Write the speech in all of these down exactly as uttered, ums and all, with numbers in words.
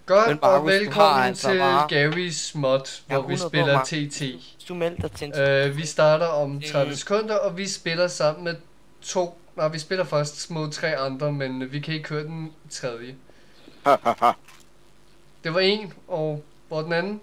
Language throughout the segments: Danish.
Godt, Men og Markus, du har velkommen altså til bare- Gary's mod, Jeg er hvor vi hundrede på, spiller Markus. T T. Hvis du melder dig til en... Øh, vi starter om tredive Mm. sekunder, og vi spiller sammen med to... Nej, vi spiller først mod tre andre, men vi kan ikke køre den tredje. Det var en, og hvor er den anden?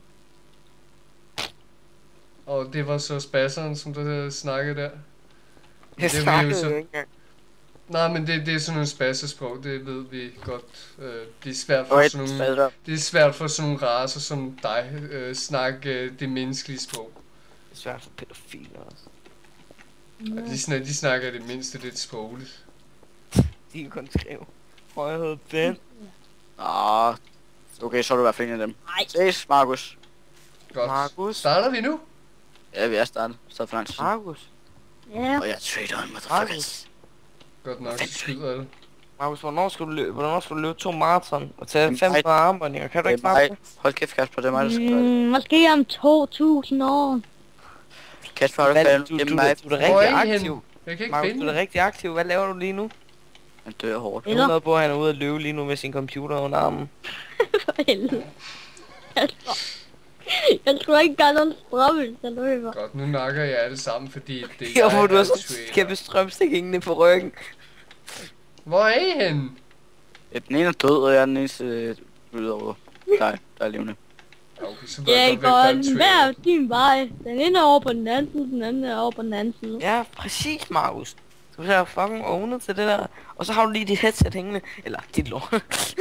Og det var så spasseren, som der snakkede der. Jeg det er vi jo snakkede så- jo ikke engang. Nej, men det, det er sådan nogle spassesprog, det ved vi godt. Øh, det er svært for Okay, sådan nogle... spasser. Det er svært for sådan nogle racer som dig, øh, snakke øh, det menneskelige sprog. Det er svært for pædofiler også. Og de, snak, de snakker det mindste lidt sprogligt. De kan kun skrive. Højhed Ben. Ah, okay, så er du i hvert fald en af dem. Nej. Ses, Markus. Godt. Markus. Starter vi nu? Ja, vi er startet. Så for lang tid. Markus. Ja. Og jeg trader on motherfuckers. Godt nok, så skyder det. Markus, hvornår skal du løbe, hvornår skal du løbe to maraton og tage Jamen, fem nej. armbåndinger? Kan du Det ikke er bare mig. Hold kæft, Kasper, det er mig, der skal gøre det. Mm, måske om to tusind år. Kasper, har du Hvad, faldet du, du, hjemme du, mig? du er da Hvor er I rigtig henne? aktiv. Jeg kan ikke Markus, finde du er da det. rigtig aktiv. Hvad laver du lige nu? Han dør hårdt. Jeg er hundrede på, at han er ude at løbe lige nu med sin computer under armen. For helvede. Jeg tror, jeg tror ikke, der er nogen strøm, der løber. Godt, nu nakker jeg alle sammen, fordi det er Jo, jeg, hvor du der har er sådan trader. en kæmpe strømstik hængende på ryggen. Hvor er I henne? Den ene er død, og jeg er den eneste øh, udover dig, der er levende. Okay, så ved Jeg godt, hvem går der er en trader. hver din vej. Den ene er over på den anden side, den anden er over på den anden side. Ja, præcis, Markus. Du er fucking ovnet til det der. Og så har du lige dit headset hængende. Eller dit lort.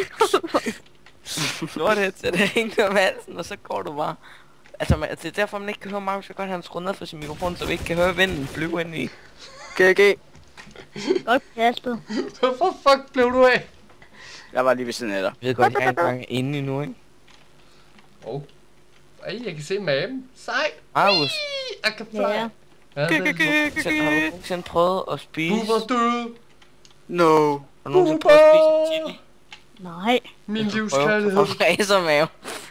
Lort headset hængende om halsen, og så går du bare. Altså, man, det er derfor, man ikke kan høre Markus så godt, han skruer ned for sin mikrofon, så vi ikke kan høre vinden flyve ind i. G G. Godt kastet. Hvorfor fuck blev du af? Jeg var lige ved siden af dig. Jeg ved godt, jeg er engang inde nu, ikke? Åh. Oh. Ej, jeg kan se maven. Sej. Markus, Jeg kan fly. Ja. Ja, det er selv, har du nogensinde prøvet at spise? Bubber død. No. Har du nogensinde prøvet at spise chili? Nej. Min Prøv livskærlighed. at fræse mave.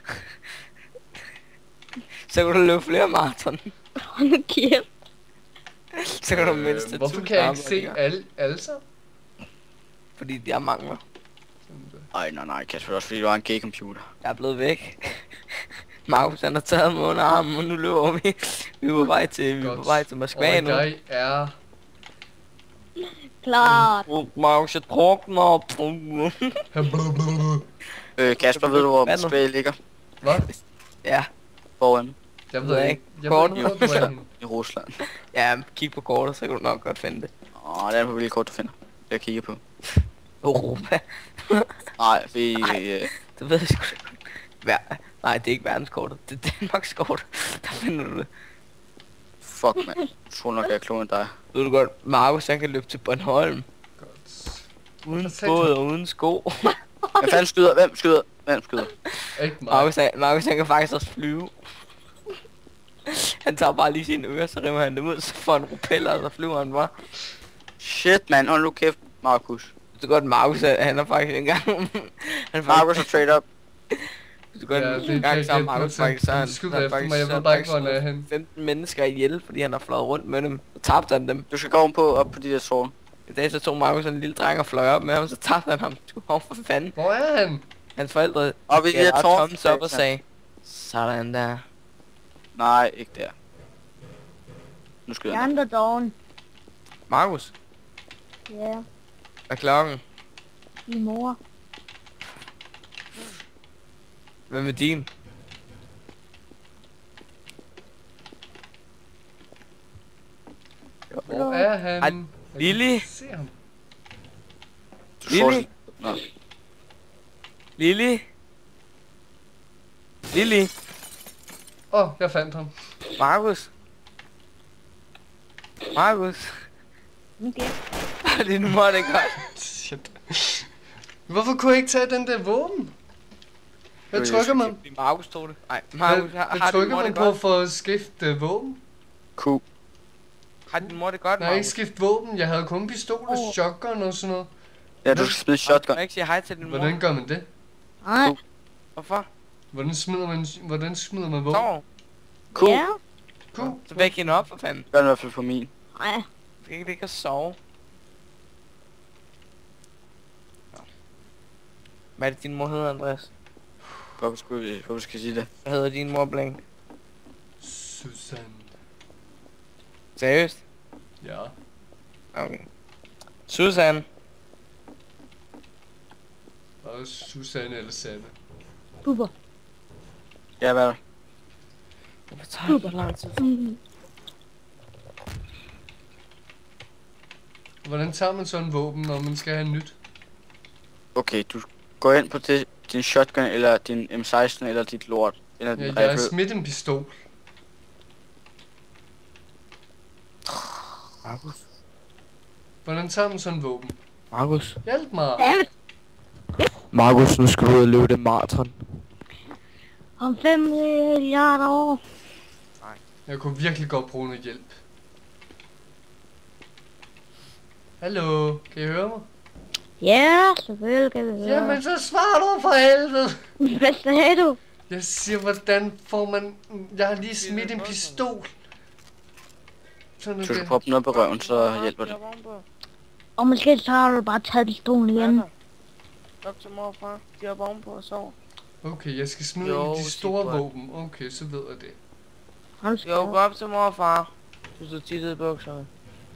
Så kan du løbe flere maraton. Hold nu kæft. Så kan du mindst Øh, hvorfor kan jeg ikke se alle, alle sammen? Fordi jeg mangler. Ej, nej, nej, Kasper, det er også fordi du har en G-computer. Jeg er blevet væk. Markus han har taget mig under armen, og nu løber vi. Vi er på vej til, vi er på vej til Moskva Og nu. jeg er... Klart. Oh, Markus, jeg drukner. Øh, Kasper, ved du, hvor Hvad nu? Moskva ligger? Hvad? Ja, Foran Jeg ved ved jeg ikke. ikke. Jeg Kort. ved ikke, hvor du er henne. i Rusland. ja, kig på kortet, så kan du nok godt finde det. Åh, det er på hvilket kort du finder. Det jeg kigger på. Europa. Nej, vi... Ej. Øh, Det ved jeg sgu da godt. Hver... Nej, det er ikke verdenskortet. Det er Danmarks kort. Der finder du det. fuck, mand. Jeg tror nok, jeg er klogere end dig. Ved du godt, Markus han kan løbe til Bornholm. Godt. Uden Fortæl. båd og uden sko. Hvem fanden skyder? Hvem skyder? Hvem skyder? Ikke mig. Markus, han, Markus han kan faktisk også flyve. Han tager bare lige sine ører, så river han dem ud, så får han propeller, og så flyver han bare. Shit, mand. Hold nu kæft, Markus. Det er godt, Markus han han er faktisk engang... han er Markus er trade up. Det er godt, Ja, ja, det en gang kan så har jeg Markus hjælpe faktisk... så til. han- Skyd han har efter faktisk- mig, jeg så ved har bare ikke, faktisk hvor han er slået henne. femten mennesker ihjel, fordi han har fløjet rundt med dem. Og tabte han dem. Du skal gå på op på de der tårn. I dag så tog Markus en lille dreng og fløj op med ham, så tabte han ham. Du kom for fanden. Hvor er han? Hans forældre Op i de gav der ret tårn. thumbs up og sagde... Sådan der. Nej, ikke der. Nu skyder Jeg han. andre dagen. Markus, Ja. hvad er klokken? Min mor. Hvad med din? Hvor er han? Ej, Jeg kan Lili? ikke se ham. Du får- Lili? Nå. Lili? Lili? Åh, oh, jeg fandt ham. Markus? Markus? Okay. Det nu må det godt. Shit. Hvorfor kunne jeg ikke tage den der våben? Hvad Det er trykker jo man? Fordi Markus tog det. Nej, Markus, Hvad, har, hvad har din trykker mor man det på godt? for at skifte våben? Q. Har din mor det godt, Nej, ikke Markus? skifte våben. Jeg havde kun pistol og Åh. shotgun og sådan noget. Ja, du skal smide shotgun. Kan du ikke sige hej til din mor? Hvordan gør man det? Nej. Hvorfor? Hvordan smider man, hvordan smider man våben? Sov. Q. Ja. Cool. Så væk hende op, for fanden. Gør den i hvert fald på min. Nej. Du skal ikke ligge og sove. Nå. Hvad er det din mor hedder, Andreas? Hvorfor skulle vi, hvorfor skal jeg sige det? Hvad hedder din mor, Blank? Susanne. Seriøst? Ja. Okay. Susan. Bare Susanne eller Sanne. Bubber. Ja, hvad er det? Hvorfor tager det så lang tid? Mm. Hvordan tager man sådan en våben, når man skal have nyt? Okay, du går ind på det, din shotgun, eller din M seksten, eller dit lort. Eller Ja, din jeg har rifle. smidt en pistol. Markus. Hvordan tager man sådan en våben? Markus. Hjælp mig! Dammit. Markus, nu skal du ud og løbe det maraton. Om fem milliarder år. Jeg kunne virkelig godt bruge noget hjælp. Hallo, kan I høre mig? Ja, selvfølgelig kan vi høre. Jamen, så svar du for helvede! Hvad sagde du? Jeg siger, hvordan får man... Jeg har lige smidt en pistol. Sådan Du skal det. proppe noget på røven, så hjælper det. Og måske så har du bare taget pistolen igen. Op til mor og far. De har ovenpå og sover. Okay, jeg skal smide Jo, de store sig bare. våben. Okay, så ved jeg det. Han skal Jo, gå op til mor og far. Du står tit i bukserne.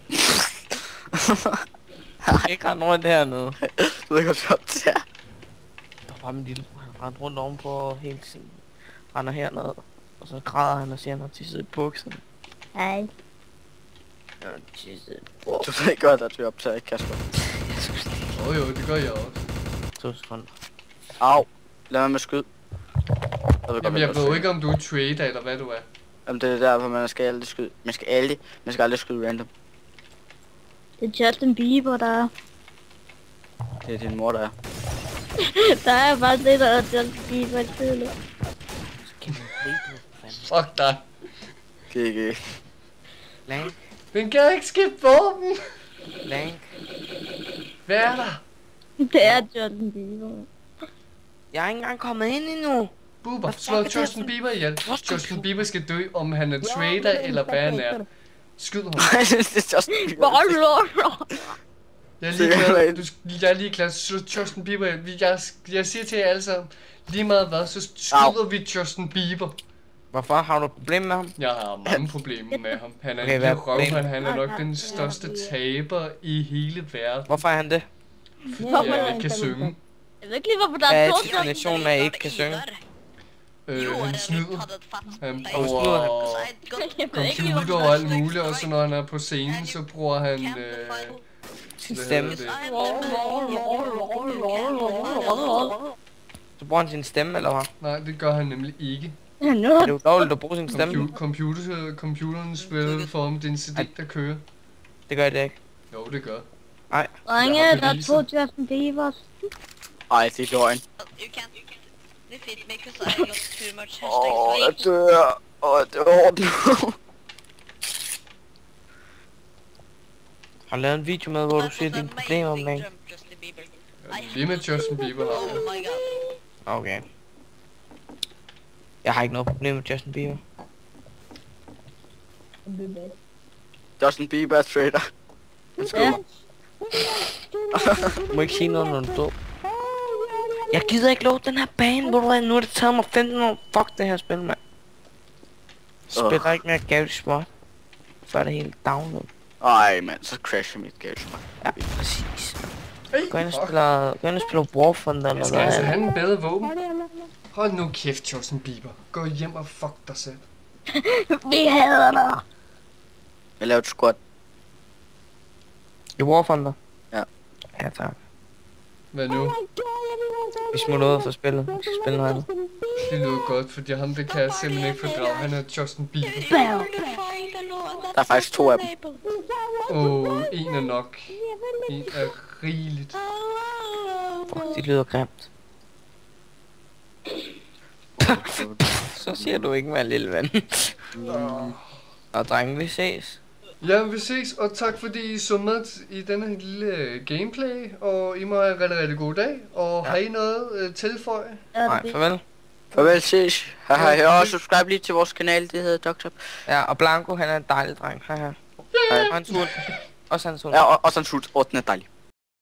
Ikke rende rundt hernede. Du ved godt, op til her. Der var bare min lille bror, han rendte rundt ovenpå hele tiden. Render hernede. Og så græder han og siger, at han har tisset i bukserne. Hej. Han har tisset i bukserne. Du ved godt, at du optager, ikke, Kasper? Jeg skulle sige. Åh oh, jo, det gør jeg også. To sekunder. Au. Lad mig med skyd. Jeg ved Jamen, jeg ved ikke, om du er trader eller hvad du er. Jamen, det er derfor, man skal aldrig skyde. Man skal aldrig, man skal aldrig skyde random. Det er Justin Bieber, der er. Det er din mor, der er. Der er bare det, der er Justin Bieber tidligere. Så kan man blive på, fanden. Fuck dig. G G. Blank, Den kan ikke skifte våben. blank. Hvad er der? Det er Justin Bieber. Jeg er ikke engang kommet ind endnu. Buber, Hvad fuck slå er det her Justin for- Bieber ihjel. Hvor skal Justin du- Bieber skal dø, om han er trader eller hvad han er. Skyd ham. Jeg synes, det er Justin Bieber. Jeg er Se, lige glad, hvad- du, jeg er lige glad, slå Justin Bieber ihjel. Vi- Jeg, jeg siger til jer alle sammen, lige meget hvad, så skyder vi Justin Bieber. Hvorfor har du et problem med ham? Jeg har mange problemer med ham. Han er Okay, en hvad er lille røvmand, problemet? han er nok den største taber i hele verden. Hvorfor er han det? Fordi jeg ikke kan synge. Jeg ved ikke lige, hvorfor der Hvad er er to definitionen af, at I ikke kan synge? Øh, han snyder. Han snyder bruger Jeg ved ikke lige, computer og alt muligt, og så når han er på scenen, så bruger han... Øh, Sin hvad stemme. hedder det? Så bruger han sin stemme, eller hvad? Nej, det gør han nemlig ikke. hvorfor. Er det ulovligt at bruge sin stemme? Compu- computer, computeren spiller for ham, det er en C D, der kører. Det gør det ikke. Jo, det gør. Drenge, Jeg har der er beviser. to Justin Biebers. Ej, det er løgn. You can't, you can't defeat me because I got too much Åh, jeg hashtags. dør. Åh, det er hårdt nu. Har du lavet en video med, hvor du siger dine problemer med? Justin Bieber. Ja, lige med Justin Bieber har Oh jeg. my god. Okay. Jeg har ikke noget problem med Justin Bieber. Justin Bieber er trader. Let's go. Ja. Du må ikke sige noget, når du er dum. Jeg gider ikke love den her bane, hvor du er. Nu har det taget mig femten år. Fuck det her spil, mand. Spiller Ugh. ikke mere Gary Spot. Så er det helt download. Ej, mand, så crasher mit galt. Ja, præcis. Hey, Gå ind og fuck. spiller, gå ind og spiller Warfront eller Jeg skal noget altså andet. have en bedre våben. Hold nu kæft, Justin Bieber. Gå hjem og fuck dig selv. Vi hader dig. Jeg lavede et squat. I Warfront der? Ja. Ja, tak. Hvad nu? Vi smutter ud for spillet. Vi skal spille noget andet. Det lyder godt, fordi ham det kan jeg simpelthen ikke fordrage. Han er Justin Bieber. Bæv. Der er faktisk to af dem. Åh, oh, en er nok. En er rigeligt. Fuck, det lyder grimt. Så siger du ikke mere, lille ven. Og drenge, vi ses. Ja, vi ses, og tak fordi I så med i denne her lille gameplay. Og I må have en rigtig, rigtig god dag. Og Ja. har I noget øh, tilføje? Nej, farvel. Farvel, ses. Hej, hej. Hej, og subscribe lige til vores kanal, det hedder Doctor. Ja, og Blanco, han er en dejlig dreng. Hej, hej. Hej. Og hans hund. Også hans hund. Ja, og, og sådan sult. Åh, den er dejlig.